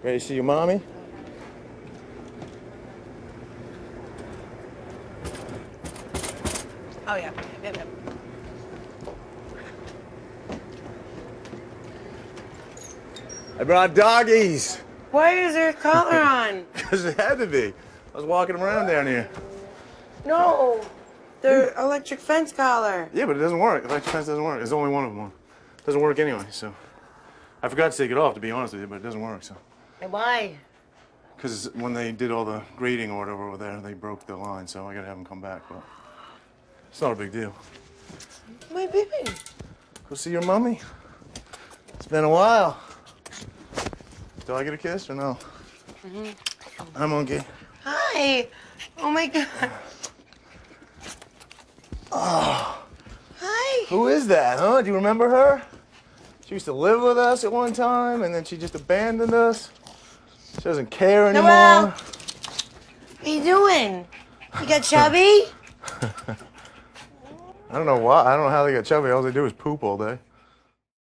Ready to see your mommy? Oh, yeah. Yep. I brought doggies. Why is there a collar on? Because it had to be. I was walking around down here. No. The electric fence collar. Yeah, but it doesn't work. Electric fence doesn't work. There's only one of them. It doesn't work anyway, so. I forgot to take it off, to be honest with you, but it doesn't work, so. And why? Because when they did all the grading or whatever over there, they broke the line, so I gotta have them come back, but it's not a big deal. My baby. Go see your mommy. It's been a while. Do I get a kiss or no? Mm-hmm. Hi, monkey. Hi. Oh, my God. Oh. Hi. Who is that, huh? Do you remember her? She used to live with us at one time, and then she just abandoned us. She doesn't care anymore. Noelle. What are you doing? You got chubby? I don't know why. I don't know how they get chubby. All they do is poop all day.